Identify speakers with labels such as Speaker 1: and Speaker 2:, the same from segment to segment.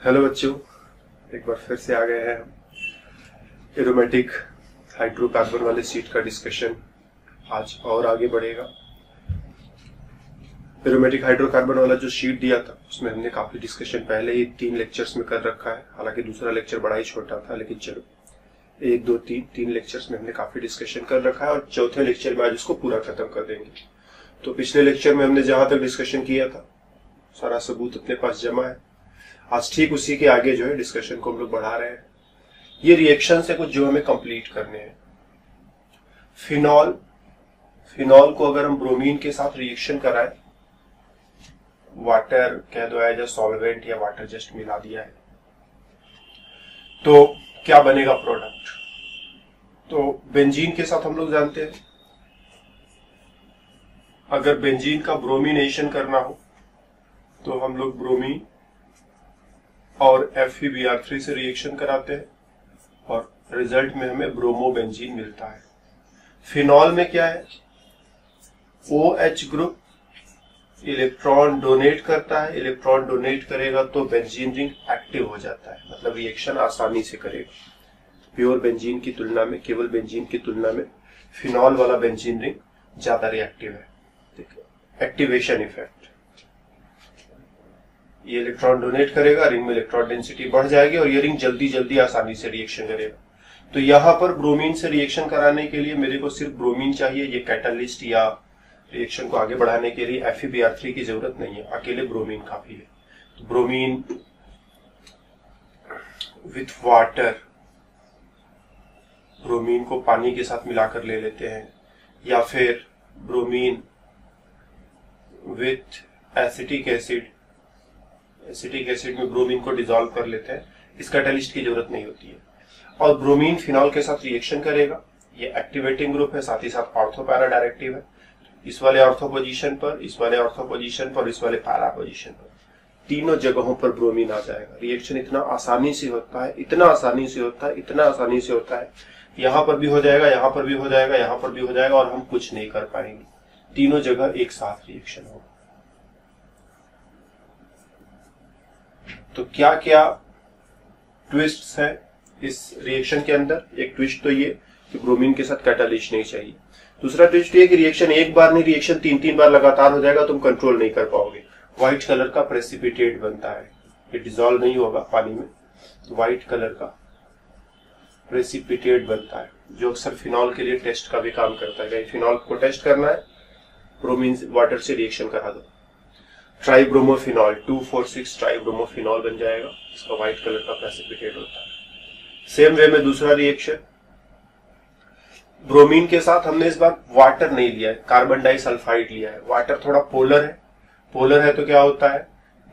Speaker 1: Hello बच्चों, एक बार फिर से आ गए हैं हम एरोमेटिक हाइड्रोकार्बन वाले शीट का डिस्कशन आज और आगे बढ़ेगा। एरोमेटिक हाइड्रोकार्बन वाला जो शीट दिया था उसमें हमने काफी डिस्कशन पहले ही 3 लेक्चर्स में कर रखा है। हालांकि दूसरा लेक्चर बड़ा ही छोटा था, लेकिन चलो 1, 2, 3 लेक्चर्स में हमने काफी डिस्कशन कर रखा है और चौथे लेक्चर में आज इसको पूरा खत्म कर देंगे। तो पिछले लेक्चर में हमने जहां तक डिस्कशन किया था सारा सबूत अपने पास जमा है। आज ठीक उसी के आगे जो है डिस्कशन को हम लोग बढ़ा रहे हैं। ये रिएक्शन से कुछ जो हमें कंप्लीट करने हैं। फिनॉल को अगर हम ब्रोमीन के साथ रिएक्शन कराएं, वाटर कह दो एज अ सॉल्वेंट या वाटर जस्ट मिला दिया है, तो क्या बनेगा प्रोडक्ट। तो बेंजीन के साथ हम लोग जानते हैं अगर बेंजीन का ब्रोमिनेशन करना हो तो हम लोग ब्रोमीन और FeBr3 से रिएक्शन कराते हैं और रिजल्ट में हमें ब्रोमोबेंजीन मिलता है। फिनॉल में क्या है, OH ग्रुप इलेक्ट्रॉन डोनेट करता है, इलेक्ट्रॉन डोनेट करेगा तो बेंजीन रिंग एक्टिव हो जाता है, मतलब रिएक्शन आसानी से करेगा। प्योर बेंजीन की तुलना में, केवल बेंजीन की तुलना में फिनॉल वाला बेंजीन रिंग ज्यादा रिएक्टिव है। एक्टिवेशन इफेक्ट, ये इलेक्ट्रॉन डोनेट करेगा, रिंग में इलेक्ट्रॉन डेंसिटी बढ़ जाएगी और ये रिंग जल्दी आसानी से रिएक्शन करेगा। तो यहां पर ब्रोमीन से रिएक्शन कराने के लिए मेरे को सिर्फ ब्रोमीन चाहिए, ये कैटलिस्ट या रिएक्शन को आगे बढ़ाने के लिए FeBr3 की जरूरत नहीं है, अकेले ब्रोमीन काफी है। तो ब्रोमीन विथ वाटर, ब्रोमीन को पानी के साथ मिलाकर ले लेते हैं, या फिर bromine with acetic acid, acetic acid में ब्रोमीन को डिसॉल्व कर लेते हैं। इस कैटलिस्ट की जरूरत नहीं होती है। और ब्रोमीन फिनॉल के साथ रिएक्शन करेगा, ये एक्टिवेटिंग ग्रुप है, साथ ही साथ ऑर्थो पैरा डायरेक्टिव है। इस वाले ऑर्थो पोजीशन पर, इस वाले ऑर्थो पोजीशन पर, इस वाले पैरा पोजीशन पर, तीनों जगहों पर ब्रोमीन आ जाएगा। रिएक्शन इतना आसानी से होता है, इतना आसानी से होता है, इतना आसानी से होता है, यहां पर भी हो जाएगा, यहां पर भी हो जाएगा, यहां पर भी हो जाएगा और हम कुछ नहीं कर पाएंगे। तीनों जगह एक साथ रिएक्शन होगा। तो क्या क्या ट्विस्ट्स है इस रिएक्शन के अंदर। एक ट्विस्ट तो ये कि ब्रोमीन के साथ कैटालिस्ट नहीं चाहिए। दूसरा ट्विस्ट ये कि रिएक्शन एक बार नहीं, रिएक्शन 3 बार लगातार हो जाएगा, तुम कंट्रोल नहीं कर पाओगे। व्हाइट कलर का प्रेसिपिटेट बनता है, ये डिसॉल्व नहीं होगा पानी में, तो व्हाइट कलर का प्रेसिपिटेट बनता है, जो अक्सर फिनॉल के लिए टेस्ट का भी काम करता है। फिनॉल को टेस्ट करना है, ब्रोमीन वाटर से रिएक्शन करा दो, ट्राइब्रोमोफिनॉल 2,4,6 ट्राइब्रोमोफिनॉल बन जाएगा, इसका व्हाइट कलर का प्रेसिपिटेट होता है। सेम वे में दूसरा रिएक्शन, ब्रोमीन के साथ हमने इस बार वाटर नहीं लिया है, कार्बन डाइसल्फाइड लिया है। वाटर थोड़ा पोलर है तो क्या होता है,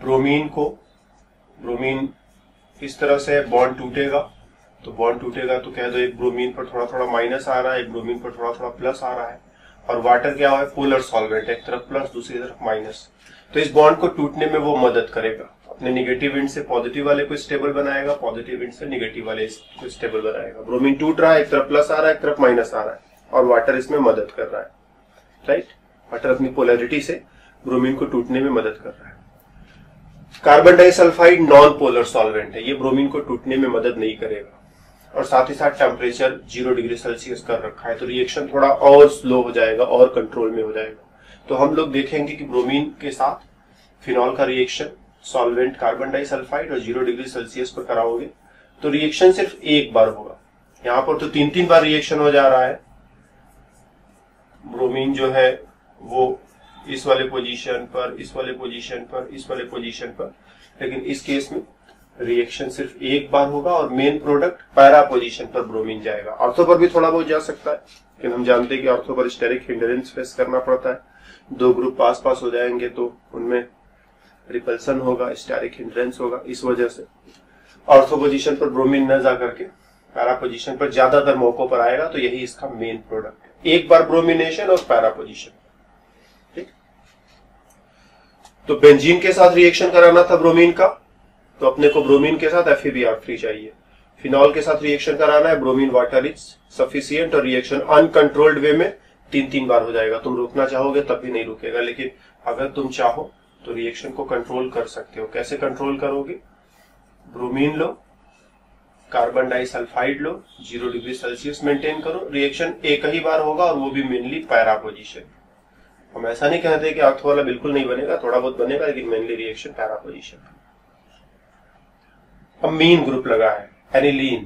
Speaker 1: ब्रोमीन इस तरह से बॉन्ड टूटेगा, तो बॉन्ड टूटेगा तो कह दो एक ब्रोमीन पर थोड़ा माइनस आ रहा है, एक ब्रोमीन पर थोड़ा प्लस आ रहा है। और वाटर क्या है, पोलर सॉल्वेंट, एक तरफ प्लस दूसरी तरफ माइनस, तो इस बॉन्ड को टूटने में वो मदद करेगा। अपने निगेटिव एंड से पॉजिटिव वाले को स्टेबल बनाएगा, पॉजिटिव एंड से निगेटिव वाले को स्टेबल बनाएगा। ब्रोमीन टूट रहा है, एक तरफ प्लस आ रहा है, एक तरफ माइनस आ रहा है, और वाटर इसमें मदद कर रहा है, राइट। वाटर अपनी पोलैरिटी से ब्रोमीन को टूटने में मदद कर रहा है। Carbon disulphide non polar solvent है, ये ब्रोमीन को टूटने में मदद नहीं करेगा, और साथ ही साथ टेम्परेचर 0 डिग्री सेल्सियस कर रखा है, तो रिएक्शन थोड़ा और स्लो हो जाएगा और कंट्रोल में हो जाएगा। तो हम लोग देखेंगे कि ब्रोमीन के साथ फिनॉल का रिएक्शन सॉल्वेंट कार्बन डाइसल्फाइड और 0 डिग्री सेल्सियस पर कराओगे तो रिएक्शन सिर्फ एक बार होगा। यहां पर तो 3 बार रिएक्शन हो जा रहा है। ब्रोमीन जो है वो इस वाले पोजीशन पर, इस वाले पोजीशन पर, इस वाले पोजीशन पर, लेकिन इस केस में रिएक्शन सिर्फ एक बार होगा और मेन प्रोडक्ट पैरा पोजीशन पर ब्रोमीन जाएगा। ऑर्थो पर भी थोड़ा बहुत जा सकता है, लेकिन हम जानते हैं कि ऑर्थो पर स्टेरिक हिंडरेंस फेस करना पड़ता है। 2 ग्रुप पास हो जाएंगे तो उनमें रिपल्सन होगा, स्टेरिक हिंडरेंस होगा, इस वजह से ऑर्थो पोजीशन पर ब्रोमीन न जा करके पैरा पोजीशन पर ज्यादातर मौकों पर आएगा। तो यही इसका मेन प्रोडक्ट है, एक बार ब्रोमिनेशन और पैरा पोजीशन, ठीक। तो बेंजीन के साथ रिएक्शन कराना था ब्रोमीन का, तो अपने को ब्रोमीन के साथ FeBr3 चाहिए। फिनॉल के साथ रिएक्शन कराना है, ब्रोमीन वाटर इज सफिशिएंट, और रिएक्शन अनकंट्रोल्ड वे में 3 बार हो जाएगा। तुम रोकना चाहोगे तब भी नहीं रुकेगा, लेकिन अगर तुम चाहो तो रिएक्शन को कंट्रोल कर सकते हो। कैसे कंट्रोल करोगे, ब्रोमीन लो, कार्बन डाइसल्फाइड लो, 0 डिग्री सेल्सियस मेंटेन करो। रिएक्शन एक ही बार होगा और वो भी मेनली पैरा पोजीशन। हम ऐसा नहीं कहते कि ऑर्थो वाला बिल्कुल नहीं बनेगा, थोड़ा बहुत बनेगा, लेकिन मेनली रिएक्शन पैरा पोजीशन। अब मीन ग्रुप लगा है एनिलीन।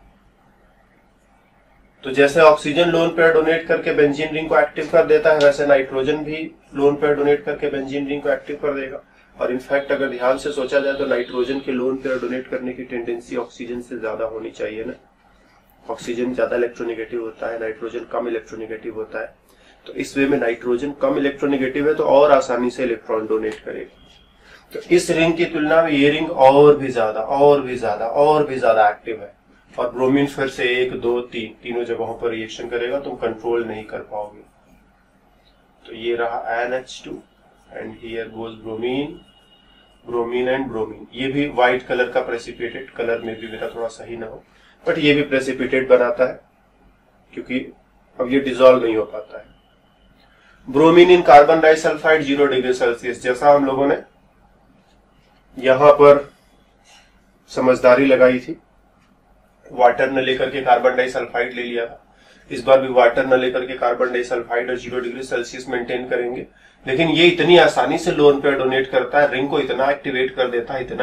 Speaker 1: तो जैसे ऑक्सीजन लोन पेयर डोनेट करके बेंजीन रिंग को एक्टिव कर देता है, वैसे नाइट्रोजन भी लोन पेयर डोनेट करके बेंजीन रिंग को एक्टिव कर देगा। और इनफैक्ट अगर ध्यान से सोचा जाए तो नाइट्रोजन के लोन पेयर डोनेट करने की टेंडेंसी ऑक्सीजन से ज्यादा होनी चाहिए ना। ऑक्सीजन ज्यादा इलेक्ट्रोनेगेटिव होता है, नाइट्रोजन कम इलेक्ट्रोनेगेटिव होता है। तो इस वे में नाइट्रोजन कम इलेक्ट्रोनेगेटिव है तो और आसानी से इलेक्ट्रॉन डोनेट करेगा। तो इस रिंग की तुलना में ये रिंग और भी ज्यादा एक्टिव है। और ब्रोमीन फिर से 1, 2, 3 तीनों जगहों पर रिएक्शन करेगा, तुम कंट्रोल नहीं कर पाओगे। तो ये रहा NH2 and here goes bromine, bromine and bromine. ये भी व्हाइट कलर का प्रेसिपिटेट, कलर में भी मेरा थोड़ा सही ना हो, बट ये भी प्रेसिपिटेट बनाता है क्योंकि अब ये डिसॉल्व नहीं हो पाता है। Bromine in carbon disulphide 0 degree Celsius. जैसा हम लोगों ने यहां पर समझदारी लगाई थी, वाटर न लेकर के कार्बन डाइसल्फाइड ले लिया था, इस बार भी वाटर न लेकर के कार्बन डाइसल्फाइड और 0 डिग्री सेल्सियस मेंटेन करेंगे। लेकिन ये इतनी आसानी से लोन पेयर डोनेट करता है, रिंग को इतना एक्टिवेट कर देता है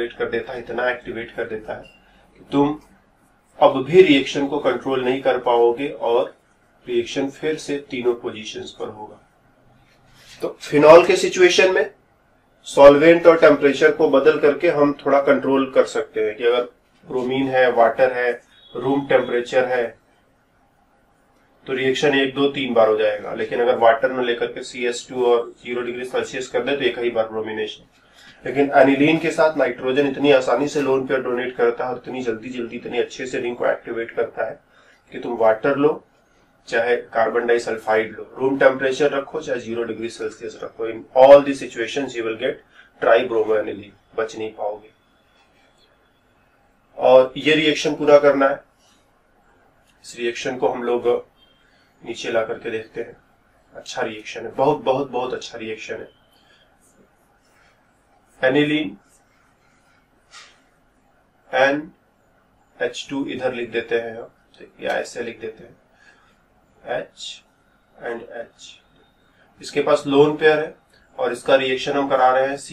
Speaker 1: कि तुम अब भी रिएक्शन को कंट्रोल नहीं कर पाओगे और रिएक्शन फिर से तीनों पोजीशंस पर होगा। तो फिनॉल के सिचुएशन में सॉल्वेंट और टेम्परेचर को बदल करके हम थोड़ा कंट्रोल कर सकते हैं कि अगर ब्रोमीन है, वाटर है, रूम टेम्परेचर है तो रिएक्शन 1, 2, 3 बार हो जाएगा। लेकिन अगर वाटर न लेकर के CS2 और 0 डिग्री सेल्सियस कर दे तो एक ही बार ब्रोमिनेशन। लेकिन एनिलीन के साथ नाइट्रोजन इतनी आसानी से लोन पेयर डोनेट करता है और इतनी जल्दी इतनी अच्छे से रिंग को एक्टिवेट करता है कि तुम वाटर लो चाहे कार्बन डाइसल्फाइड लो, रूम टेम्परेचर रखो चाहे 0 डिग्री सेल्सियस रखो, in all the situations you will get tribromo aniline, बच नहीं पाओगे। और ये रिएक्शन पूरा करना है। इस रिएक्शन को हम लोग नीचे ला करके देखते हैं। अच्छा रिएक्शन है, बहुत अच्छा रिएक्शन है। एनिलीन NH2 इधर लिख देते हैं हम, या ऐसे लिख देते हैं H एंड H। इसके पास लोन पेयर है और इसका रिएक्शन हम करा रहे हैं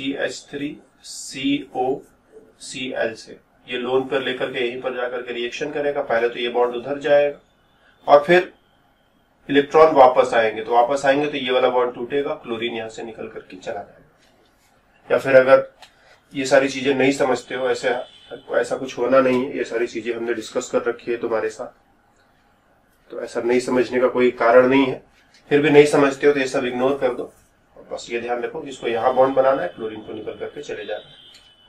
Speaker 1: CH3COCl से। ये लोन पेयर लेकर के यहीं पर जाकर के रिएक्शन करेगा। पहले तो ये बॉन्ड उधर जाएगा और फिर इलेक्ट्रॉन वापस आएंगे, तो ये वाला बॉन्ड टूटेगा, क्लोरीन यहां से निकल करके चला जाएगा। या फिर अगर ये सारी चीजें नहीं समझते हो, ऐसा कुछ होना नहीं है, ये सारी चीजें हमने डिस्कस कर रखी है तुम्हारे साथ, तो ऐसा नहीं समझने का कोई कारण नहीं है। फिर भी नहीं समझते हो तो ये सब इग्नोर कर दो और बस ये ध्यान रखो जिसको यहां बॉन्ड बनाना है, क्लोरीन को निकल करके चले जाना है।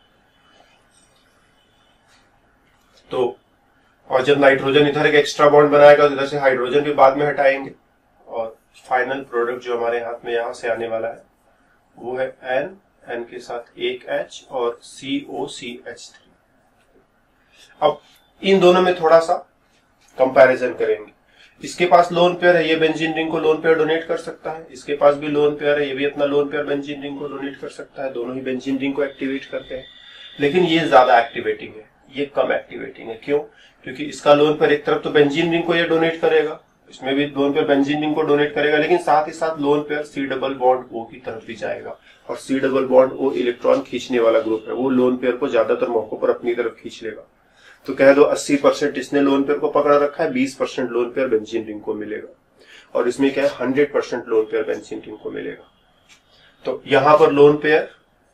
Speaker 1: तो और जब नाइट्रोजन इधर एक एक्स्ट्रा बॉन्ड बनाएगा तो इधर से हाइड्रोजन भी बाद में हटाएंगे और फाइनल प्रोडक्ट जो हमारे हाथ में यहां से आने वाला है वो है N के साथ एक H और COCH3। अब इन दोनों में थोड़ा सा कंपैरिजन करेंगे। इसके पास लोन पेयर है, ये बेंजीन रिंग को लोन पेयर डोनेट कर सकता है। इसके पास भी लोन पेयर है, ये भी अपना लोन पेयर बेंजीन रिंग को डोनेट कर सकता है। दोनों ही बेंजीन रिंग को एक्टिवेट करते हैं, लेकिन ये ज्यादा एक्टिवेटिंग है, ये कम एक्टिवेटिंग है। क्यों? क्योंकि इसका लोन पेयर एक तरफ तो बेंजीन रिंग को ये डोनेट करेगा, इसमें भी लोन पेयर बेंजीन रिंग को डोनेट करेगा, लेकिन साथ ही साथ lone pair C double bond O की तरफ भी जाएगा। और C double bond O electron खींचने वाला ग्रुप है, वो लोन पेयर को ज्यादातर मौकों पर अपनी तरफ खींच लेगा। तो कह दो 80% इसने लोन पेयर को पकड़ा रखा है, 20% लोन पेयर बेंजीन रिंग को मिलेगा। और इसमें क्या है, 100% लोन पेयर बेंजीन रिंग को मिलेगा। तो यहां पर lone pair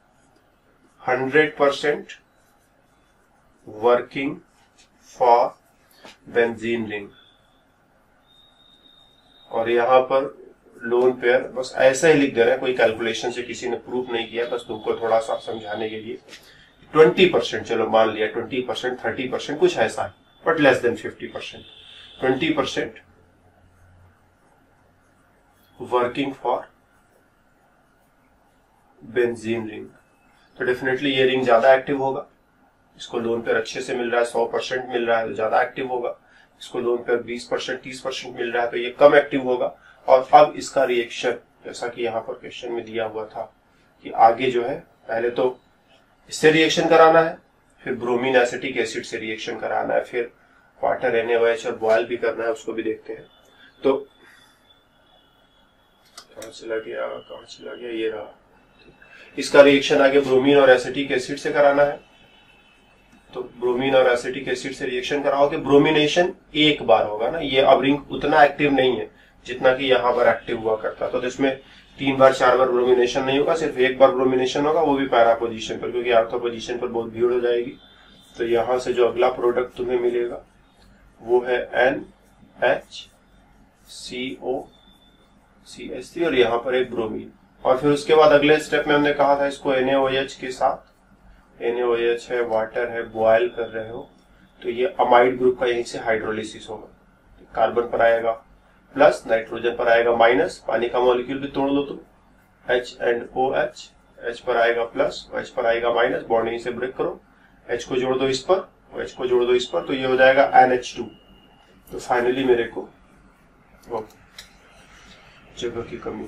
Speaker 1: 100% working for benzene ring, और यहां पर लोन पेयर बस ऐसा ही लिख दे रहे हैं, कोई कैलकुलेशन से किसी ने प्रूफ नहीं किया, बस तुमको थोड़ा सा समझाने के लिए। 20%, चलो मान लिया 20%, 30% कुछ ऐसा है, but less than 50%। 20% working for benzene ring. तो डेफिनेटली ये रिंग ज्यादा एक्टिव होगा, इसको लोन पेयर अच्छे से मिल रहा है, 100% मिल रहा है तो ज्यादा एक्टिव होगा। इसको लोन पेयर 20%, 30% मिल रहा है तो ये कम एक्टिव होगा। और अब इसका रिएक्शन जैसा कि यहाँ पर क्वेश्चन में दिया हुआ था कि आगे जो है, पहले तो इससे रिएक्शन कराना है फिर ब्रोमीन एसिटिक एसिड से रिएक्शन कराना है, फिर वाटर NaOH और बॉयल भी करना है, उसको भी देखते हैं। तो कहाँ चला गया, ये रहा। इसका रिएक्शन आगे ब्रोमीन और एसिटिक एसिड से कराना है। तो ब्रोमीन और एसिटिक एसिड से रिएक्शन कराओगे, ब्रोमिनेशन एक बार होगा ना, ये अब रिंग उतना एक्टिव नहीं है जितना कि यहाँ पर एक्टिव हुआ करता। तो इसमें 3 बार 4 बार ब्रोमिनेशन नहीं होगा, सिर्फ एक बार ब्रोमिनेशन होगा, वो भी पैरा पोजीशन पर, क्योंकि आर्थो पोजीशन पर बहुत भीड़ हो जाएगी। तो यहां से जो अगला प्रोडक्ट तुम्हें मिलेगा वो है NHCOCH3 और यहाँ पर एक ब्रोमीन। और फिर उसके बाद अगले स्टेप में हमने कहा था इसको NaOH के साथ, NaOH है, वाटर है, बॉयल कर रहे हो, तो ये अमाइड ग्रुप का यहीं से हाइड्रोलिसिस होगा। कार्बन पर आएगा प्लस, नाइट्रोजन पर आएगा माइनस, पानी का मॉलिक्यूल भी तोड़ लो तुम, H एंड OH, H पर आएगा प्लस, H पर आएगा माइनस, बॉन्ड यहीं से ब्रेक करो, H को जोड़ दो इस पर, H को जोड़ दो इस पर, तो ये हो जाएगा NH2। तो फाइनली मेरे को जगह की कमी,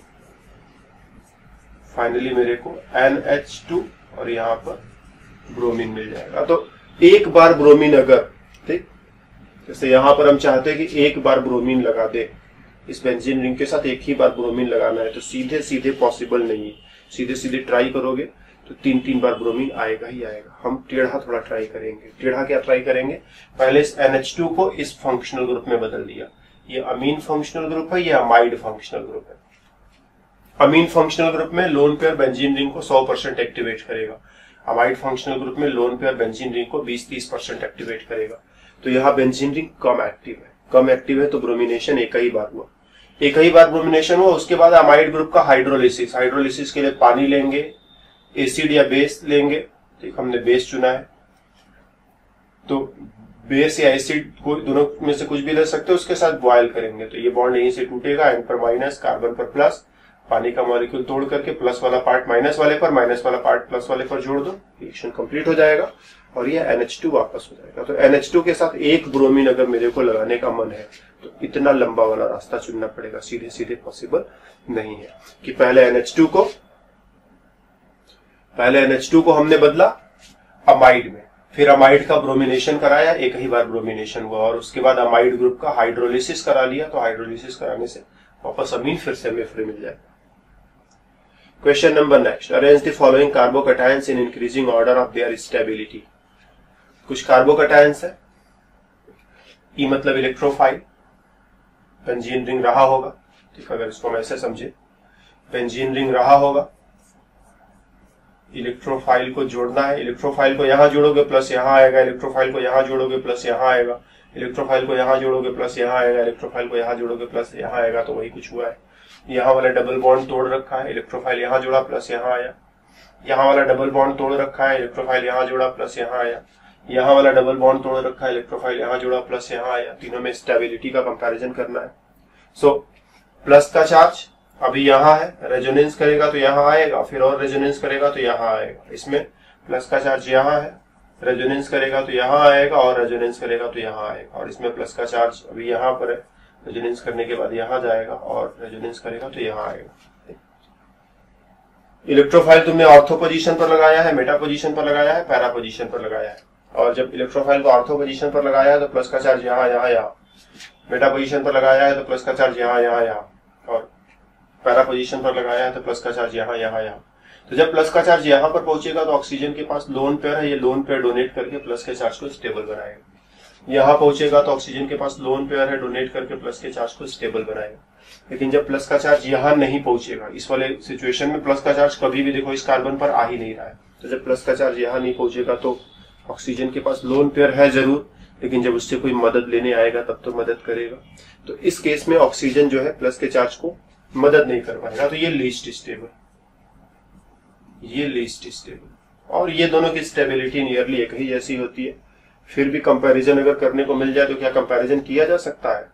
Speaker 1: फाइनली मेरे को NH2 और यहाँ पर ब्रोमीन मिल जाएगा। तो एक बार ब्रोमीन अगर, ठीक, जैसे यहां पर हम चाहते हैं कि एक बार ब्रोमीन लगा दे, इस बेंजीन रिंग के साथ एक ही बार ब्रोमीन लगाना है, तो सीधे सीधे पॉसिबल नहीं है। सीधे सीधे ट्राई करोगे तो 3 बार ब्रोमीन आएगा ही आएगा। हम टेढ़ा थोड़ा ट्राई करेंगे। टेढ़ा क्या ट्राई करेंगे, पहले इस NH2 को इस फंक्शनल ग्रुप में बदल दिया, ये अमीन फंक्शनल ग्रुप है, ये अमाइड फंक्शनल ग्रुप है। अमीन फंक्शनल ग्रुप में लोन पेयर बेंजीन रिंग को 100% एक्टिवेट करेगा, अमाइड फंक्शनल ग्रुप में लोन पेयर बेंजीन रिंग को 20-30% एक्टिवेट करेगा। तो यहाँ बेंजीन रिंग कम एक्टिव है, तो ब्रोमिनेशन एक ही बार हुआ, एक ही बार ब्रोमिनेशन हुआ। उसके बाद अमाइड ग्रुप का हाइड्रोलिसिस के लिए पानी लेंगे, एसिड या बेस लेंगे, ठीक, हमने बेस चुना है, तो बेस या एसिड को दोनों में से कुछ भी ले सकते हो, उसके साथ बॉयल करेंगे, तो ये बॉन्ड यहीं से टूटेगा, एन पर माइनस, कार्बन पर प्लस, पानी का मॉलिक्यूल तोड़ करके प्लस वाला पार्ट माइनस वाले पर, माइनस वाला पार्ट प्लस वाले पर जोड़ दो, रिएक्शन कंप्लीट हो जाएगा और ये NH2 वापस हो जाएगा। तो NH2 के साथ एक ब्रोमीन अगर मेरे को लगाने का मन है तो इतना लंबा वाला रास्ता चुनना पड़ेगा, सीधे सीधे पॉसिबल नहीं है कि पहले NH2 को हमने बदला अमाइड में, फिर अमाइड का ब्रोमिनेशन कराया, एक ही बार ब्रोमिनेशन हुआ, और उसके बाद अमाइड ग्रुप का हाइड्रोलिसिस करा लिया, तो हाइड्रोलिसिस कराने से वापस अमीन फिर से हमें फ्री मिल जाएगा। Question number next. Arrange the following carbocations in increasing order of their stability. कुछ कार्बोकटायंस है, ई मतलब इलेक्ट्रोफाइल, बेंजीन रिंग रहा होगा, ठीक, अगर इसको हम ऐसे समझे, बेंजीन रिंग रहा होगा, इलेक्ट्रोफाइल को जोड़ना है, इलेक्ट्रोफाइल को यहां जोड़ोगे प्लस यहां आएगा, इलेक्ट्रोफाइल को यहां जोड़ोगे प्लस यहां आएगा, इलेक्ट्रोफाइल को यहां जोड़ोगे प्लस यहां आएगा, इलेक्ट्रोफाइल को यहां जोड़ोगे प्लस यहां आएगा, तो वही कुछ हुआ है। यहाँ वाला डबल बॉन्ड तोड़ रखा है, इलेक्ट्रोफाइल यहाँ जोड़ा प्लस यहाँ आया, यहाँ वाला डबल बॉन्ड तोड़ रखा है, इलेक्ट्रोफाइल यहाँ जोड़ा प्लस यहाँ आया, यहाँ वाला डबल बॉन्ड तोड़ रखा है, इलेक्ट्रोफाइल यहाँ जोड़ा प्लस यहाँ आया। तीनों में स्टेबिलिटी का कंपैरिजन करना है। सो प्लस का चार्ज अभी यहाँ है, रेजोनेंस करेगा तो यहाँ आएगा, फिर और रेजोनेंस करेगा तो यहाँ आएगा। इसमें प्लस का चार्ज यहाँ है, रेजोनेंस करेगा तो यहाँ आएगा, और रेजोनेंस करेगा तो यहाँ आएगा। और इसमें प्लस का चार्ज अभी यहाँ पर है, रेजोनेंस करने के बाद यहाँ जाएगा, और रेजोनेंस करेगा तो यहाँ आएगा। इलेक्ट्रोफाइल तुमने ऑर्थो पोजीशन पर लगाया है, मेटा पोजीशन पर लगाया है, पैरा पोजीशन पर लगाया है। और जब इलेक्ट्रोफाइल को ऑर्थो पोजीशन पर लगाया है तो प्लस का चार्ज यहाँ यहाँ यहाँ, मेटा पोजीशन पर लगाया है तो प्लस का चार्ज यहाँ यहाँ यहाँ, और पैरा पोजीशन पर लगाया है तो प्लस का चार्ज यहाँ यहाँ यहाँ। तो जब प्लस का चार्ज यहाँ पर पहुंचेगा तो ऑक्सीजन के पास लोन पेयर है, ये लोन पेयर डोनेट करके प्लस के चार्ज को स्टेबल बनाएगा। यहाँ पहुंचेगा तो ऑक्सीजन के पास लोन पेयर है, डोनेट करके प्लस के चार्ज को स्टेबल बनाएगा। लेकिन जब प्लस का चार्ज यहाँ नहीं पहुंचेगा, इस वाले सिचुएशन में प्लस का चार्ज कभी भी देखो इस कार्बन पर आ ही नहीं रहा है, तो जब प्लस का चार्ज यहाँ नहीं पहुंचेगा तो ऑक्सीजन के पास लोन पेयर है जरूर, लेकिन जब उससे कोई मदद लेने आएगा तब तो मदद करेगा। तो इस केस में ऑक्सीजन जो है प्लस के चार्ज को मदद नहीं कर पाएगा, तो ये लीस्ट स्टेबल, और ये दोनों की स्टेबिलिटी नियरली एक ही जैसी होती है। फिर भी कंपैरिजन अगर करने को मिल जाए तो क्या कंपैरिजन किया जा सकता है?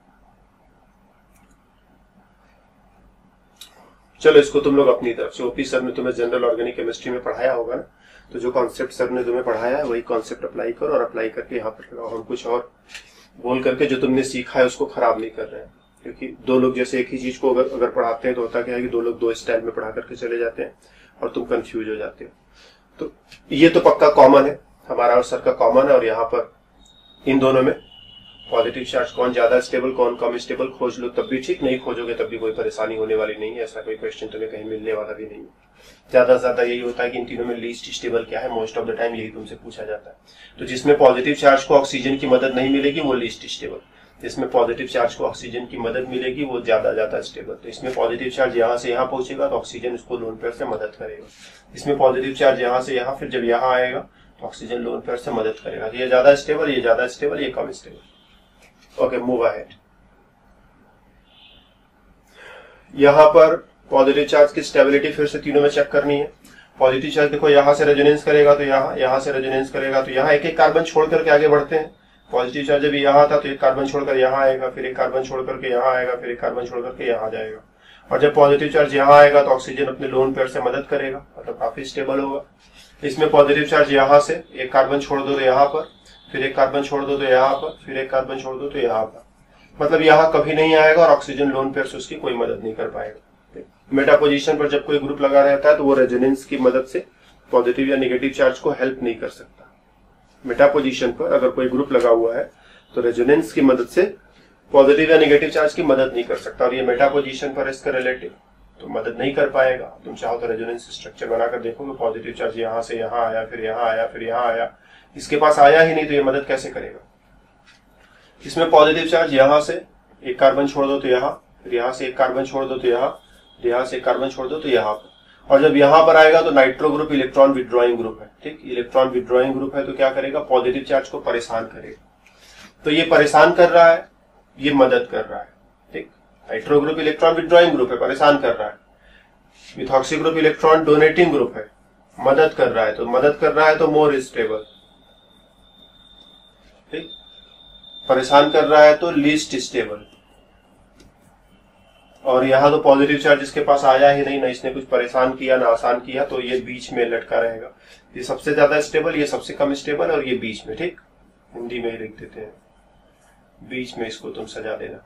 Speaker 1: चलो इसको तुम लोग अपनी तरफ से, ओपी सर ने तुम्हें जनरल ऑर्गेनिक केमिस्ट्री में पढ़ाया होगा ना, तो जो कॉन्सेप्ट सर ने तुम्हें पढ़ाया है वही कॉन्सेप्ट अप्लाई करो, और अप्लाई करके यहाँ पर लगाओ। हम कुछ और बोल करके जो तुमने सीखा है उसको खराब नहीं कर रहे हैं, क्योंकि दो लोग जैसे एक ही चीज को अगर पढ़ाते हैं तो होता क्या है कि दो लोग दो स्टाइल में पढ़ा करके चले जाते हैं और तुम कंफ्यूज हो जाते हो। तो ये तो पक्का कॉमन है, हमारा और सर का कॉमन है, और यहाँ पर इन दोनों में पॉजिटिव चार्ज कौन ज्यादा स्टेबल कौन कम स्टेबल खोज लो तब भी ठीक, नहीं खोजोगे तब भी कोई परेशानी होने वाली नहीं है, ऐसा कोई क्वेश्चन तुम्हें कहीं मिलने वाला भी नहीं है। ज्यादा से ज्यादा यही होता है कि इन तीनों में लीस्ट स्टेबल क्या है, मोस्ट ऑफ द टाइम यही तुमसे पूछा जाता है। तो जिसमें पॉजिटिव चार्ज को ऑक्सीजन की मदद नहीं मिलेगी वो लीस्ट स्टेबल, जिसमें पॉजिटिव चार्ज को ऑक्सीजन की मदद मिलेगी वो ज्यादा स्टेबल। तो इसमें पॉजिटिव चार्ज यहाँ से यहाँ पहुंचेगा तो ऑक्सीजन उसको लोन पेयर से मदद करेगा, इसमें पॉजिटिव चार्ज यहाँ से यहाँ, फिर जब यहाँ आएगा तो ऑक्सीजन लोन पेयर से मदद करेगा। ये ज्यादा स्टेबल, ये ज्यादा स्टेबल, ये कम स्टेबल। Okay, move ahead. यहाँ पर पॉजिटिव चार्ज की स्टेबिलिटी फिर से तीनों में चेक करनी है। पॉजिटिव चार्ज देखो यहाँ से रेजोनेंस करेगा तो यहाँ से रेजोनेंस करेगा तो यहाँ, एक एक कार्बन छोड़ करके आगे बढ़ते हैं। पॉजिटिव चार्ज जब यहाँ था तो एक कार्बन छोड़कर यहाँ आएगा, फिर एक कार्बन छोड़ करके यहाँ आएगा, फिर एक कार्बन छोड़ करके यहाँ जाएगा। और जब पॉजिटिव चार्ज यहाँ आएगा तो ऑक्सीजन अपने लोन पेयर से मदद करेगा, मतलब काफी स्टेबल होगा। इसमें पॉजिटिव चार्ज यहाँ से एक कार्बन छोड़ दो तो यहाँ पर, फिर एक कार्बन छोड़ दो तो यहाँ पर, फिर एक कार्बन छोड़ दो तो यहाँ पर, मतलब यहाँ कभी नहीं आएगा और ऑक्सीजन लोन पेयर से उसकी कोई मदद नहीं कर पाएगा। मेटा पोजीशन पर जब कोई ग्रुप लगा रहता है तो वो रेजोनेंस की मदद से पॉजिटिव या नेगेटिव चार्ज को हेल्प नहीं कर सकता। मेटा पोजीशन पर अगर कोई ग्रुप लगा हुआ है तो रेजोनेंस की मदद से पॉजिटिव या नेगेटिव चार्ज की मदद नहीं कर सकता, और ये मेटा पोजीशन पर इसका रिलेटिव तो मदद नहीं कर पाएगा। तुम चाहो तो रेजोनेंस स्ट्रक्चर बनाकर देखोगे, पॉजिटिव चार्ज यहाँ से यहाँ आया, फिर यहाँ आया, फिर यहाँ आया, इसके पास आया ही नहीं तो ये मदद कैसे करेगा। इसमें पॉजिटिव चार्ज यहाँ से एक कार्बन छोड़ दो तो यहाँ, फिर यहाँ से एक कार्बन छोड़ दो तो यहाँ से एक कार्बन छोड़ दो तो यहाँ पर, और जब यहाँ पर आएगा तो nitro group electron withdrawing group है। ठीक, इलेक्ट्रॉन विड्रॉइंग ग्रुप है तो क्या करेगा, पॉजिटिव चार्ज को परेशान करेगा। तो ये परेशान कर रहा है, ये मदद कर रहा है। ठीक, nitro group electron withdrawing group है, परेशान कर रहा है। Methoxy group electron donating group है, मदद कर रहा है। तो मदद कर रहा है तो मोर स्टेबल। ठीक, परेशान कर रहा है तो लीस्ट स्टेबल। और यहाँ तो पॉजिटिव चार्ज इसके पास आया ही नहीं, ना इसने कुछ परेशान किया ना आसान किया, तो ये बीच में लटका रहेगा। ये सबसे ज्यादा स्टेबल, ये सबसे कम स्टेबल, और ये बीच में। ठीक, हिंदी में ही लिख देते हैं, बीच में इसको तुम सजा देना।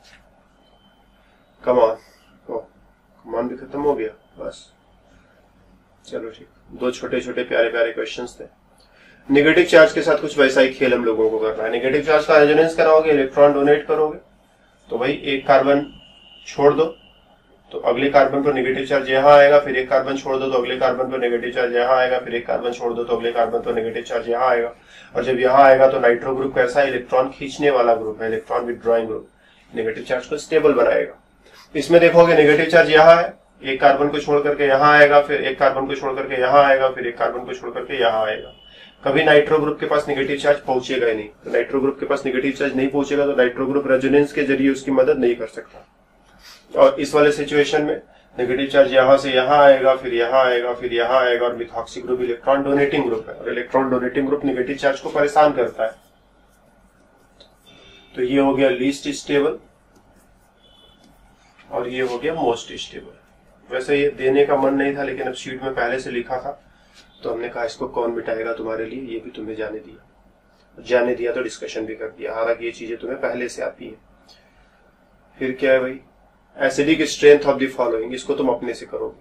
Speaker 1: कमान, कमान भी खत्म हो गया बस। चलो ठीक, दो छोटे छोटे प्यारे प्यारे क्वेश्चंस थे। नेगेटिव चार्ज के साथ कुछ वैसा ही खेल हम लोगों को करना है। नेगेटिव चार्ज का रेजोनेंस कराओगे, इलेक्ट्रॉन डोनेट करोगे, तो भाई एक कार्बन छोड़ दो तो अगले कार्बन पर नेगेटिव चार्ज यहाँ आएगा, फिर एक कार्बन छोड़ दो तो अगले कार्बन पर नेगेटिव चार्ज यहाँ आएगा, फिर एक कार्बन छोड़ दो तो अगले कार्बन पर नेगेटिव चार्ज यहाँ आएगा। और जब यहाँ आएगा तो नाइट्रो ग्रुप कैसा है, इलेक्ट्रॉन खींचने वाला ग्रुप है, electron withdrawing group, negative charge को स्टेबल बनाएगा। इसमें देखोगे नेगेटिव चार्ज यहाँ है, एक कार्बन को छोड़ करके यहाँ आएगा, फिर एक कार्बन को छोड़ करके यहाँ आएगा, फिर एक कार्बन को छोड़ करके यहाँ आएगा। कभी नाइट्रो ग्रुप के पास नेगेटिव चार्ज पहुंचेगा ही नहीं। तो नाइट्रो ग्रुप के पास नेगेटिव चार्ज नहीं पहुंचेगा तो नाइट्रो ग्रुप रेजोनेंस के जरिए उसकी मदद नहीं कर सकता। और इस वाले सिचुएशन में नेगेटिव चार्ज यहाँ से यहाँ आएगा, फिर यहाँ आएगा, फिर यहाँ आएगा, और methoxy group electron donating group है, और electron donating group negative charge को परेशान करता है। तो ये हो गया लीस्ट स्टेबल और ये हो गया मोस्ट स्टेबल। वैसे ये देने का मन नहीं था, लेकिन अब शीट में पहले से लिखा था तो हमने कहा इसको कौन मिटाएगा तुम्हारे लिए, ये भी तुम्हें जाने दिया तो डिस्कशन भी कर दिया। हालांकि ये चीजें तुम्हें पहले से आती है। फिर क्या है भाई, acidic strength of the following, इसको तुम अपने से करोगे।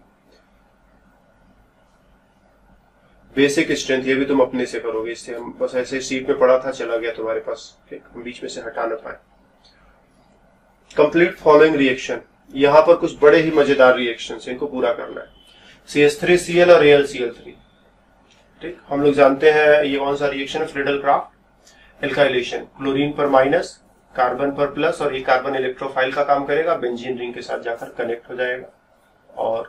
Speaker 1: बेसिक स्ट्रेंथ, ये भी तुम अपने से करोगे। इससे हम बस ऐसे सीट में पड़ा था, चला गया तुम्हारे पास, हम बीच में से हटा ना पाए। कंप्लीट फॉलोइंग रिएक्शन, यहां पर कुछ बड़े ही मजेदार रिएक्शन है, इनको पूरा करना है। CH3Cl और AlCl3। ठीक, हम लोग जानते हैं ये कौन सा रिएक्शन है, फ्रीडल क्राफ्ट एल्काइलेशन। क्लोरीन पर माइनस, कार्बन पर प्लस, और ये कार्बन इलेक्ट्रोफाइल का काम करेगा, बेंजीन रिंग के साथ जाकर कनेक्ट हो जाएगा और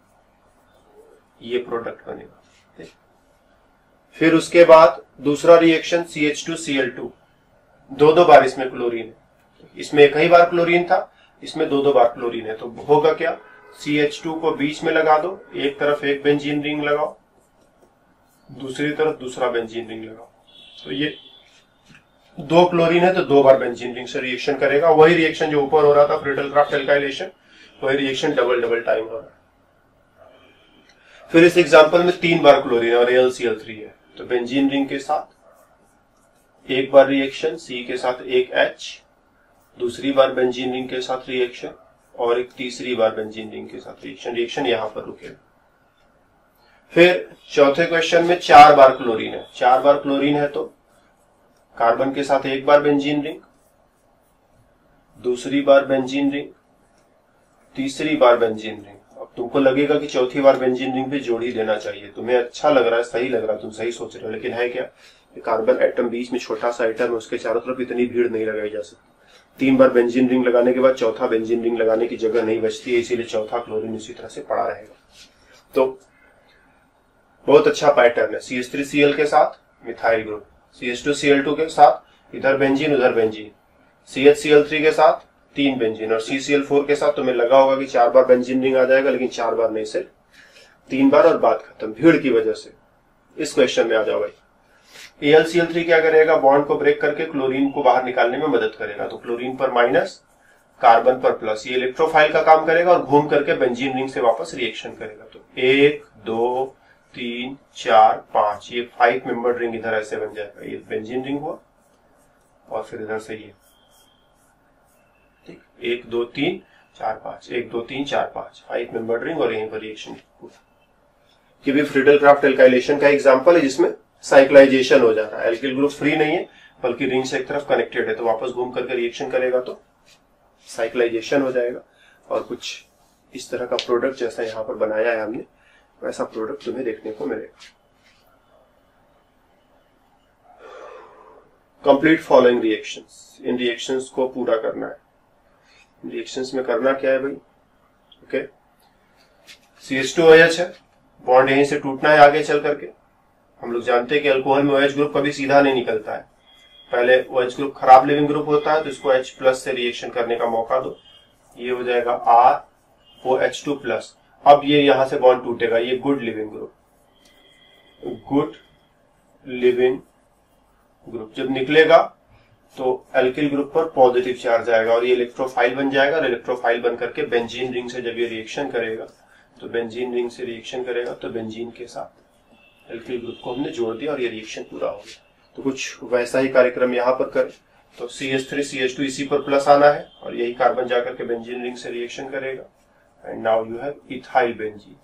Speaker 1: ये प्रोडक्ट बनेगा। ठीक, फिर उसके बाद दूसरा रिएक्शन CH2Cl2, दो बार इसमें क्लोरीन है। इसमें एक ही बार क्लोरीन था, इसमें दो बार क्लोरीन है। तो होगा क्या, CH2 को बीच में लगा दो, एक तरफ एक बेंजीन रिंग लगाओ, दूसरी तरफ दूसरा बेंजीन रिंग लगाओ। तो ये दो क्लोरीन है तो दो बार बेंजीन रिंग से रिएक्शन करेगा। वही रिएक्शन जो ऊपर हो रहा था फ्रीडल क्राफ्ट एल्काइलेशन, वही रिएक्शन डबल टाइम हो रहा है। फिर इस एग्जांपल में 3 बार क्लोरीन और AlCl3 है, तो बेंजीन रिंग के साथ एक बार रिएक्शन, C के साथ एक H, दूसरी बार बेंजीन रिंग के साथ रिएक्शन, और एक तीसरी बार बेंजीन रिंग के साथ रिएक्शन। रिएक्शन यहां पर रुकेगा। फिर चौथे क्वेश्चन में 4 बार क्लोरीन है। 4 बार क्लोरीन है तो कार्बन के साथ एक बार बेंजीन रिंग, दूसरी बार बेंजीन रिंग, तीसरी बार बेंजीन रिंग। अब तुमको लगेगा कि चौथी बार बेंजीन रिंग भी जोड़ ही देना चाहिए, तुम्हें अच्छा लग रहा है, सही लग रहा है, तुम सही सोच रहे हो, लेकिन है क्या, कार्बन एटम बीच में छोटा सा एटम है, उसके चारों तरफ इतनी भीड़ नहीं लगाई जा सकती। 3 बार बेंजीन रिंग लगाने के बाद चौथा बेंजीन रिंग लगाने की जगह नहीं बचती है, इसीलिए चौथा क्लोरीन इसी तरह से पड़ा रहेगा। तो बहुत अच्छा पैटर्न है। CH3Cl के साथ मिथाइल ग्रुप, CH2Cl2 के साथ इधर बेंजीन उधर बेंजीन, CHCl3 के साथ 3 बेंजीन, और CCl4 के साथ तुम्हें लगा होगा कि 4 बार बेंजीन रिंग आ जाएगा, लेकिन 4 बार नहीं, सिर्फ 3 बार और बात खत्म, भीड़ की वजह से। इस क्वेश्चन में आ जाओ भाई। AlCl3 क्या करेगा, बॉन्ड को ब्रेक करके क्लोरीन को बाहर निकालने में मदद करेगा। तो क्लोरीन पर माइनस, कार्बन पर प्लस, ये इलेक्ट्रोफाइल का काम करेगा और घूम करके बेंजीन रिंग से वापस रिएक्शन करेगा। तो 1 2 3 4 5, ये 5 मेंबर रिंग इधर ऐसे बन जाएगा। ये बेंजीन रिंग हुआ और फिर इधर से ये, ठीक, 1 2 3 4 5, 1 2 3 4 5, 5 मेंबर रिंग, और यहीं पर रिएक्शन। ये भी फ्रीडल क्राफ्ट एल्काइलेशन का एग्जांपल है, जिसमें साइक्लाइजेशन हो जा रहा है। एल्किल ग्रुप फ्री नहीं है, बल्कि रिंग से एक तरफ कनेक्टेड है, तो वापस घूम करके रिएक्शन करेगा तो साइक्लाइजेशन हो जाएगा, और कुछ इस तरह का प्रोडक्ट जैसा यहाँ पर बनाया है हमने, वैसा प्रोडक्ट तुम्हें देखने को मिलेगा। कंप्लीट फॉलोइंग रिएक्शंस, इन रिएक्शंस को पूरा करना है। रिएक्शंस में करना क्या है भाई, ओके, CH2OH है, बॉन्ड यहीं से टूटना है आगे चल करके। हम लोग जानते हैं कि अल्कोहल में OH ग्रुप कभी सीधा नहीं निकलता है, पहले OH ग्रुप खराब लिविंग ग्रुप होता है, तो इसको H+ से रिएक्शन करने का मौका दो, ये हो जाएगा ROH2+। अब ये यहां से बॉन्ड टूटेगा, ये good leaving group, good leaving group जब निकलेगा तो एल्किल ग्रुप पर पॉजिटिव चार्ज आएगा, और ये इलेक्ट्रोफाइल बन जाएगा, और इलेक्ट्रोफाइल बन करके बेंजीन रिंग से जब ये रिएक्शन करेगा, तो बेंजीन रिंग से रिएक्शन करेगा, तो बेंजीन के साथ एल्किल ग्रुप को हमने जोड़ दिया और ये रिएक्शन पूरा हो गया। तो कुछ वैसा ही कार्यक्रम यहाँ पर करें, तो CH3 CH2 इसी पर प्लस आना है, और यही कार्बन जाकर के बेंजीन रिंग से रिएक्शन करेगा, and now you have ethyl benzene.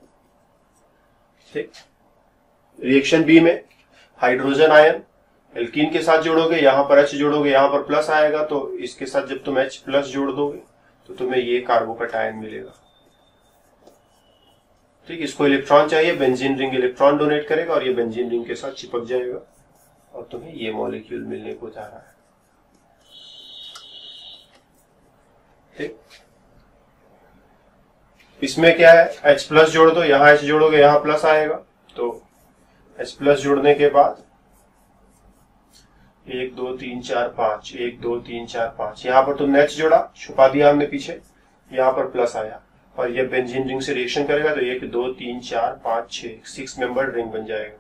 Speaker 1: ठीक, रिएक्शन बी में हाइड्रोजन आयन एल्कीन के साथ जोड़ोगे, यहां पर H जोड़ोगे, यहां पर प्लस आएगा, तो इसके साथ जब तुम H+ जोड़ दोगे तो तुम्हें ये कार्बोकैटायन मिलेगा। ठीक, इसको इलेक्ट्रॉन चाहिए, बेंजीन रिंग इलेक्ट्रॉन डोनेट करेगा और ये बेंजीन रिंग के साथ चिपक जाएगा, और तुम्हें ये मॉलिक्यूल मिलने को जा रहा है। ठीक, इसमें क्या है, H+ जोड़ दो, यहां H जोड़ोगे, यहां प्लस आएगा, तो H+ जोड़ने के बाद 1 2 3 4 5, 1 2 3 4 5, यहां पर तुमने H जोड़ा, छुपा दिया हमने पीछे, यहां पर प्लस आया, और ये बेंजीन रिंग से रिएक्शन करेगा, तो 1 2 3 4 5 6 मेंबर रिंग बन जाएगा।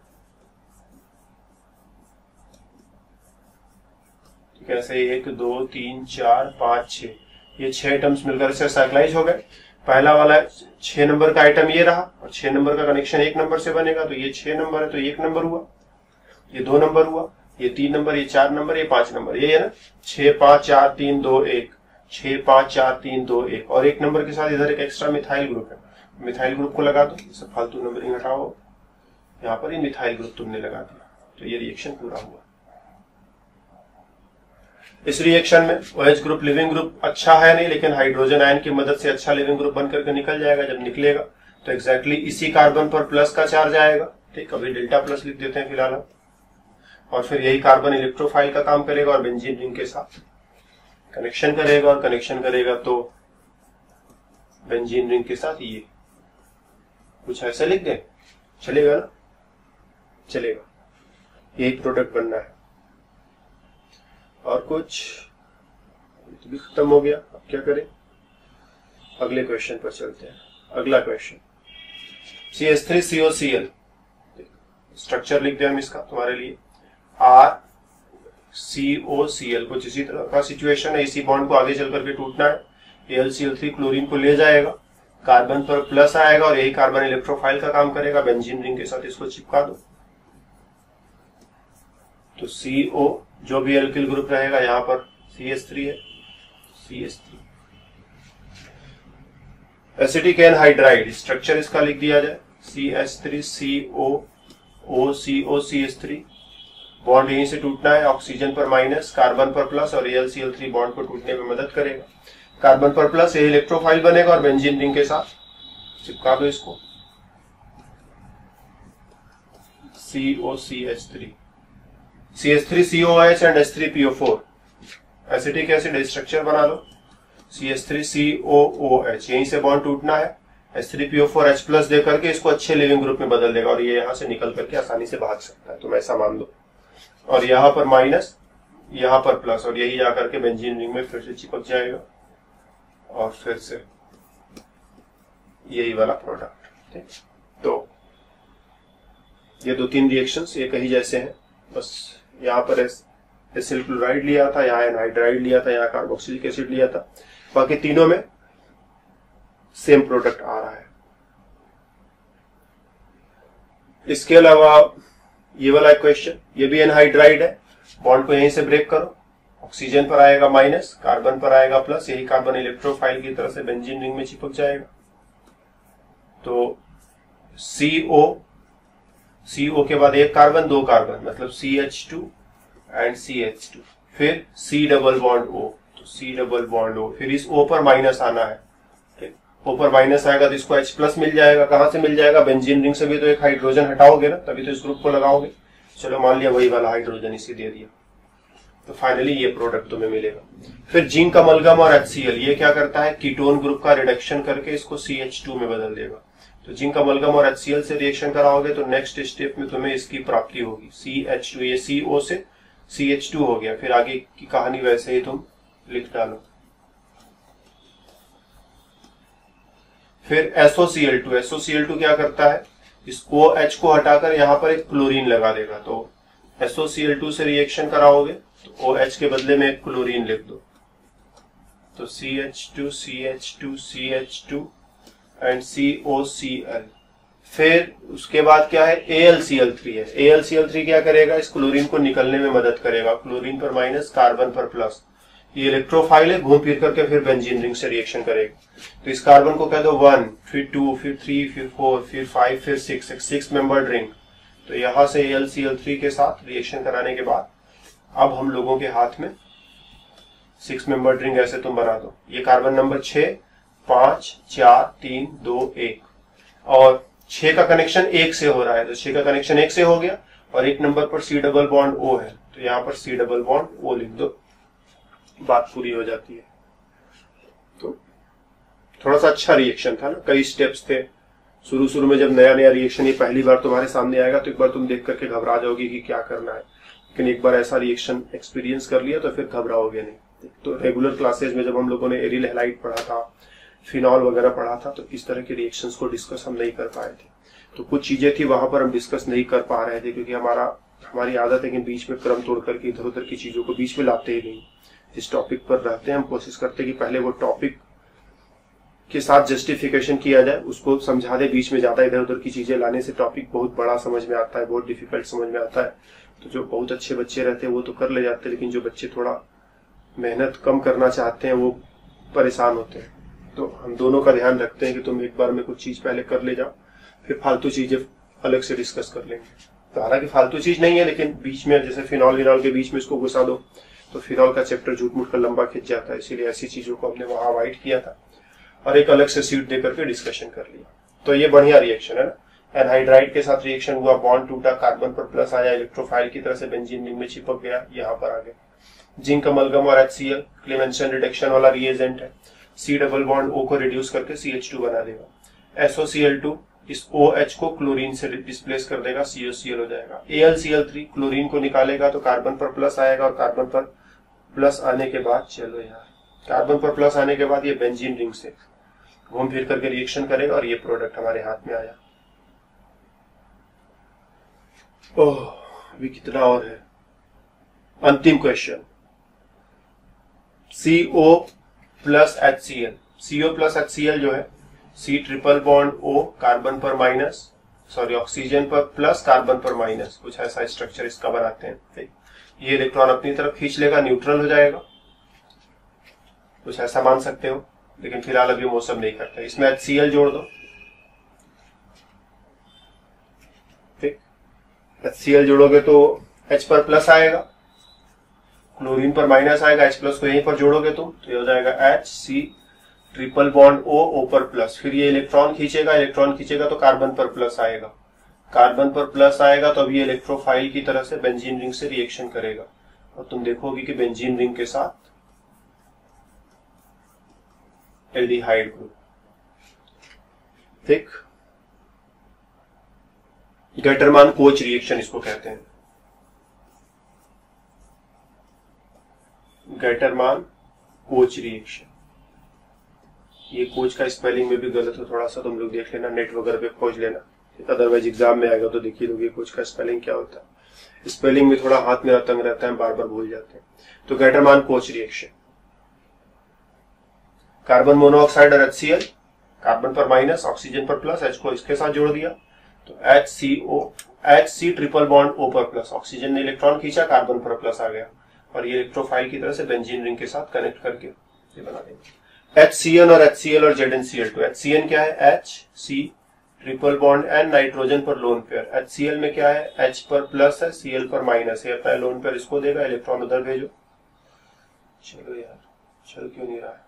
Speaker 1: ठीक है, ऐसे 1 2 3 4 5 6, ये 6 एटम्स मिलकर से साइक्लाइज हो गए। पहला वाला 6 नंबर का आइटम ये रहा, और 6 नंबर का कनेक्शन 1 नंबर से बनेगा, तो ये 6 नंबर है, तो 1 नंबर हुआ, ये 2 नंबर हुआ, ये 3 नंबर, ये 4 नंबर, ये 5 नंबर, ये है ना 6 5 4 3 2 1, 6 5 4 3 2 1, और 1 नंबर के साथ इधर एक एक्स्ट्रा मिथाइल ग्रुप है, मिथाइल ग्रुप को लगा दो, सब फालतू नंबरिंग हटाओ, यहाँ पर ये मिथाइल ग्रुप तुमने लगा दिया, तो ये रिएक्शन पूरा हुआ। इस रिएक्शन में OH ग्रुप लिविंग ग्रुप अच्छा है नहीं, लेकिन हाइड्रोजन आयन की मदद से अच्छा लिविंग ग्रुप बन करके निकल जाएगा। जब निकलेगा तो एग्जैक्टली इसी कार्बन पर प्लस का चार्ज आएगा। ठीक, अभी Δ+ लिख देते हैं फिलहाल हम, और फिर यही कार्बन इलेक्ट्रोफाइल का काम करेगा और बेंजीन रिंग के साथ कनेक्शन करेगा, और कनेक्शन करेगा तो बेंजीन रिंग के साथ ये कुछ ऐसा लिख दे, चलेगा ना, चलेगा, यही प्रोडक्ट बनना है। और कुछ तो भी खत्म हो गया, अब क्या करें, अगले क्वेश्चन पर चलते हैं। अगला क्वेश्चन CH3COCl, स्ट्रक्चर लिख दिया हम इसका तुम्हारे लिए, RCOCl, कुछ इसी तरह का सिचुएशन है, इसी बॉन्ड को आगे चल करके टूटना है, AlCl3 क्लोरीन को ले जाएगा, कार्बन पर प्लस आएगा, और यही कार्बन इलेक्ट्रोफाइल का काम करेगा, बेंजीन रिंग के साथ इसको चिपका दो, तो CO जो भी एल्किल ग्रुप रहेगा, यहां पर CH3 है, CH3 एसिटिक एनहाइड्राइड, स्ट्रक्चर इसका लिख दिया जाए, CH3 CO CH3 बॉन्ड यहीं से टूटना है, ऑक्सीजन पर माइनस, कार्बन पर प्लस, और AlCl3 बॉन्ड को टूटने में मदद करेगा। कार्बन पर प्लस, ये इलेक्ट्रोफाइल बनेगा और बेंजीन रिंग के साथ चिपका दो इसको। COCH3 CH3COOH and H3PO4 acetic acid structure बना लो। CH3COOH यहीं से बॉन्ड टूटना है, H3PO4H प्लस दे करके इसको अच्छे लिविंग ग्रुप में बदल देगा और ये यहां से निकल करके आसानी से भाग सकता है, तुम ऐसा मान लो। और यहाँ पर माइनस, यहाँ पर प्लस, और यही जाकर के बेंजीन रिंग में फिर से चिपक जाएगा और फिर से यही वाला प्रोडक्ट। ठीक, तो ये 2-3 रिएक्शंस एक ही जैसे हैं, बस यहाँ पर एसिल क्लोराइड लिया था, यहाँ एनहाइड्राइड लिया था, यहाँ कार्बोक्सिलिक एसिड लिया था, बाकी तीनों में सेम प्रोडक्ट आ रहा है। इसके अलावा ये वाला क्वेश्चन, ये भी एनहाइड्राइड है, बॉन्ड को यहीं से ब्रेक करो, ऑक्सीजन पर आएगा माइनस, कार्बन पर आएगा प्लस, यही कार्बन इलेक्ट्रोफाइल की तरह से बेंजीन रिंग में चिपक जाएगा। तो CO के बाद एक कार्बन, 2 कार्बन, मतलब CH2 एंड CH2, फिर C डबल बॉन्ड O, तो C डबल बॉन्ड O, फिर इस O पर माइनस आना है। O पर माइनस आएगा तो इसको H प्लस मिल जाएगा। कहां से मिल जाएगा? बेंजीन रिंग से भी तो एक हाइड्रोजन हटाओगे ना, तभी तो इस ग्रुप को लगाओगे। चलो मान लिया वही वाला हाइड्रोजन इसी दे दिया, तो फाइनली ये प्रोडक्ट तुम्हें मिलेगा। फिर जिंक अमलगम और HCl, ये क्या करता है? कीटोन ग्रुप का रिडक्शन करके इसको CH2 में बदल देगा। तो जिंक अमलगम और HCl से रिएक्शन कराओगे तो नेक्स्ट स्टेप में तुम्हें इसकी प्राप्ति होगी CH2, ये CO से CH2 हो गया। फिर आगे की कहानी वैसे ही तुम लिख डालो। फिर SOCl2 क्या करता है? इस OH को हटाकर यहां पर एक क्लोरीन लगा देगा। तो SOCl2 से रिएक्शन कराओगे तो OH के बदले में एक क्लोरीन लिख दो, तो CH2 एंड COCl। फिर उसके बाद क्या है? AlCl3 है। AlCl3 क्या करेगा? इस क्लोरीन को निकलने में मदद करेगा। क्लोरीन पर माइनस, कार्बन पर प्लस, ये इलेक्ट्रोफाइल है, घूम फिर करके फिर बेंजीन रिंग से रिएक्शन करेगा। तो इस कार्बन को कह दो 1, फिर 2, फिर 3, फिर 4, फिर 5, फिर 6 मेंबर्ड रिंग। तो यहां से AlCl3 के साथ रिएक्शन कराने के बाद अब हम लोगों के हाथ में 6 मेंबर्ड रिंग ऐसे तुम बना दो। ये कार्बन नंबर 6, 5, 4, 3, 2, 1, और 6 का कनेक्शन 1 से हो रहा है, तो 6 का कनेक्शन 1 से हो गया। और एक नंबर पर C डबल बॉन्ड O है, तो यहाँ पर C डबल बॉन्ड O लिख दो, बात पूरी हो जाती है। तो थोड़ा सा अच्छा रिएक्शन था ना, कई स्टेप्स थे। शुरू में जब नया रिएक्शन ये पहली बार तुम्हारे सामने आएगा तो एक बार तुम देख करके घबरा जाओगे कि क्या करना है, लेकिन एक बार ऐसा रिएक्शन एक्सपीरियंस कर लिया तो फिर घबराओगे नहीं। तो रेगुलर क्लासेज में जब हम लोगों ने एरिल हैलाइड पढ़ा था, फिनॉल वगैरह पढ़ा था, तो इस तरह के रिएक्शंस को डिस्कस हम नहीं कर पाए थे। तो कुछ चीजें थी वहां पर हम डिस्कस नहीं कर पा रहे थे, क्योंकि हमारी आदत है कि बीच में क्रम तोड़ करके इधर उधर की चीजों को बीच में लाते ही नहीं। जिस टॉपिक पर रहते हैं हम कोशिश करते हैं कि पहले वो टॉपिक के साथ जस्टिफिकेशन किया जाए, उसको समझा दे। बीच में ज्यादा इधर उधर की चीजें लाने से टॉपिक बहुत बड़ा समझ में आता है, बहुत डिफिकल्ट समझ में आता है। तो जो बहुत अच्छे बच्चे रहते हैं वो तो कर ले जाते हैं, लेकिन जो बच्चे थोड़ा मेहनत कम करना चाहते हैं वो परेशान होते हैं। तो हम दोनों का ध्यान रखते हैं कि तुम एक बार में कुछ चीज पहले कर ले जाओ, फिर फालतू चीजें अलग से डिस्कस कर लेंगे। तो हालांकि फालतू चीज नहीं है, लेकिन बीच में जैसे फिनॉल विनॉल के बीच में इसको घुसा दो तो फिनॉल का चैप्टर झूठ मूठ कर लंबा खिंच जाता है, इसीलिए ऐसी चीजों को हमने वहां अवॉइड किया था और एक अलग से सीट दे करके डिस्कशन कर लिया। तो ये बढ़िया रिएक्शन है ना। एनहाइड्राइड के साथ रिएक्शन हुआ, बॉन्ड टूटा, कार्बन पर प्लस आया, इलेक्ट्रोफाइल की तरह से बेंजीन रिंग में चिपक गया, यहाँ पर आ गया। जिंक अमलगम और HCl क्लेमेंसन रिडक्शन वाला रिएजेंट है, C डबल बॉन्ड O को रिड्यूस करके CH2 बना देगा। SOCl2 इस OH को क्लोरीन से डिस्प्लेस कर देगा, COCl हो जाएगा। AlCl3 क्लोरीन को निकालेगा तो कार्बन पर प्लस आएगा, और कार्बन पर प्लस आने के बाद, चलो यार, कार्बन पर प्लस आने के बाद ये बेंजीन रिंग से घूम फिर करके रिएक्शन करेगा और ये प्रोडक्ट हमारे हाथ में आया। ओह, अभी कितना और है? अंतिम question, CO plus HCl। CO plus HCl जो है, C triple bond O, carbon पर माइनस, सॉरी ऑक्सीजन पर प्लस, कार्बन पर माइनस, कुछ ऐसा स्ट्रक्चर इसका बनाते हैं। ये इलेक्ट्रॉन अपनी तरफ खींच लेगा, न्यूट्रल हो जाएगा, कुछ ऐसा मान सकते हो, लेकिन फिलहाल अभी वो सब नहीं करते। इसमें HCl जोड़ दो, HCl जोड़ोगे तो H पर प्लस आएगा, क्लोरीन पर माइनस आएगा, H प्लस को यहीं पर जोड़ोगे तुम तो ये हो जाएगा HC ट्रिपल बॉन्ड O पर प्लस। फिर ये इलेक्ट्रॉन खींचेगा तो कार्बन पर प्लस आएगा, कार्बन पर प्लस आएगा तो अब ये इलेक्ट्रोफाइल की तरह से बेंजीन रिंग से रिएक्शन करेगा और तुम देखोगे कि बेंजीन रिंग के साथ एल्डिहाइड ग्रुप। ठीक, गेटरमान कोच रिएक्शन इसको कहते हैं, गेटरमान कोच रिएक्शन। ये कोच का स्पेलिंग में भी गलत हो थोड़ा सा, तुम लोग देख लेना, नेट वगैरह पे खोज लेना, अदरवाइज एग्जाम में आएगा तो देखिए लोग ये कोच का स्पेलिंग क्या होता है। स्पेलिंग में थोड़ा हाथ मेरा तंग रहता है, बार बार भूल जाते हैं। तो Gattermann Koch reaction, carbon monoxide और HCl, कार्बन पर माइनस ऑक्सीजन पर प्लस, H को इसके साथ जोड़ दिया तो HC ट्रिपल बॉन्ड O पर प्लस, ऑक्सीजन ने इलेक्ट्रॉन खींचा, कार्बन पर प्लस आ गया और ये इलेक्ट्रोफाइल की तरह से बेंजीन रिंग के साथ कनेक्ट करके ये बना देंगे। HCN और HCl और ZnCl2। HCN क्या है? HC triple bond N, nitrogen पर लोन पेयर। HCl में क्या है? H पर प्लस है, Cl पर माइनस है, अपना लोन पेयर इसको देगा, इलेक्ट्रॉन उधर भेजो। चलो यार, चल क्यों नहीं रहा है?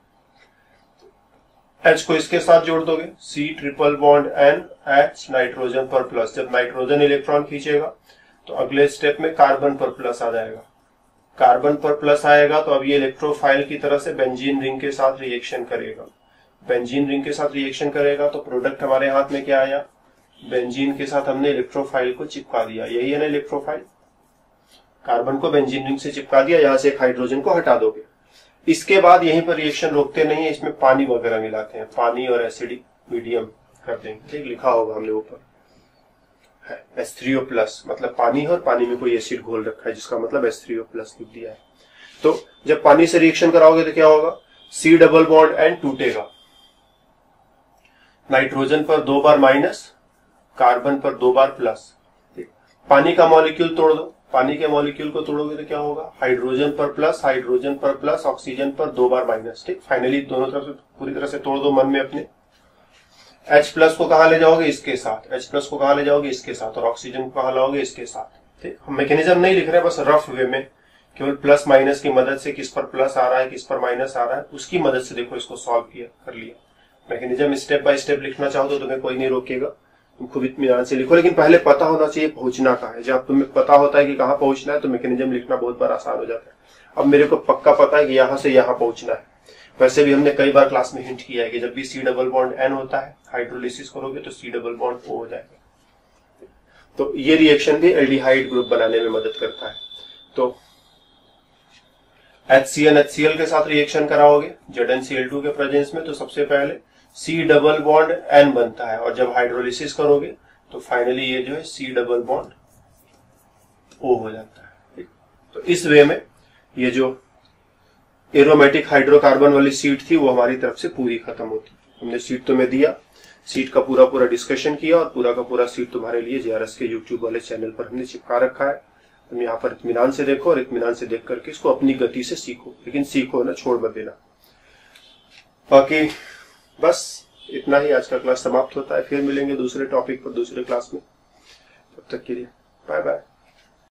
Speaker 1: H को इसके साथ जोड़ दोगे, C triple bond N, H nitrogen पर प्लस। जब नाइट्रोजन इलेक्ट्रॉन खींचेगा तो अगले स्टेप में कार्बन पर प्लस आ जाएगा, कार्बन पर प्लस आएगा तो अब ये इलेक्ट्रोफाइल की तरह से बेंजीन रिंग के साथ रिएक्शन करेगा। बेंजीन रिंग के साथ रिएक्शन करेगा तो प्रोडक्ट हमारे हाथ में क्या आया? बेंजीन के साथ हमने इलेक्ट्रोफाइल को चिपका दिया, यही है ना इलेक्ट्रोफाइल। कार्बन को बेंजीन रिंग से चिपका दिया, यहां से एक हाइड्रोजन को हटा दोगे। इसके बाद यहीं पर रिएक्शन रोकते नहीं है, इसमें पानी वगैरह मिलाते हैं, पानी और एसिडिक मीडियम कर देंगे। ठीक, लिखा होगा हमने ऊपर H3O+, मतलब पानी और पानी में कोई एसिड घोल रखा है जिसका मतलब H3O+ लिख दिया है। तो जब पानी से रिएक्शन कराओगे तो क्या होगा? C डबल बॉन्ड N टूटेगा, नाइट्रोजन पर 2 बार माइनस, कार्बन पर 2 बार प्लस। पानी का मॉलिक्यूल तोड़ दो, पानी के मॉलिक्यूल को तोड़ोगे तो क्या होगा? हाइड्रोजन पर प्लस, ऑक्सीजन पर 2 बार माइनस। ठीक, फाइनली दोनों तरफ से पूरी तरह से तोड़ दो मन में अपने। H प्लस को कहां ले जाओगे? इसके साथ। H प्लस को कहां ले जाओगे? इसके साथ। और ऑक्सीजन को कहां लाओगे? इसके साथ। ठीक, हम मैकेनिज्म नहीं लिख रहे, बस रफ वे में, केवल प्लस माइनस की मदद से, किस पर प्लस आ रहा है किस पर माइनस आ रहा है उसकी मदद से देखो इसको सॉल्व किया, कर लिया। मैकेनिज्म स्टेप बाय स्टेप लिखना चाहो तो तुम्हें कोई नहीं रोकेगा, तुम खुद इत्मीनान से लिखो, लेकिन पहले पता होना चाहिए पहुंचना कहाँ है। जब तुम्हें पता होता है कि कहाँ पहुंचना है तो मैकेनिज्म लिखना बहुत बार आसान हो जाता है। अब मेरे को पक्का पता है कि यहाँ से यहाँ पहुंचना है। वैसे भी हमने कई बार क्लास में हिंट किया है कि जब भी C डबल बॉन्ड N होता है, हाइड्रोलिसिस करोगे तो C डबल बॉन्ड O हो जाएगा। तो ये रिएक्शन भी एल्डिहाइड ग्रुप बनाने में मदद करता है। तो HCN HCl के साथ रिएक्शन कराओगे ZnCl2 के प्रेजेंस में तो सबसे पहले C डबल बॉन्ड N बनता है, और जब हाइड्रोलिसिस करोगे तो फाइनली ये जो है C डबल बॉन्ड O हो जाता है। तो इस वे में ये जो एरोमेटिक हाइड्रोकार्बन वाली सीट थी वो हमारी तरफ से पूरी खत्म होती। हमने सीट तुम्हें दिया, सीट का पूरा डिस्कशन किया और पूरा का पूरा सीट तुम्हारे लिए JRS के यूट्यूब वाले चैनल पर हमने चिपका रखा है। तुम यहाँ पर इत्मीनान से देखो और इत्मीनान से देख करके इसको अपनी गति से सीखो, लेकिन सीखो ना, छोड़ मत देना। बाकी बस इतना ही, आज का क्लास समाप्त होता है। फिर मिलेंगे दूसरे टॉपिक पर दूसरे क्लास में, तब तक के लिए बाय बाय।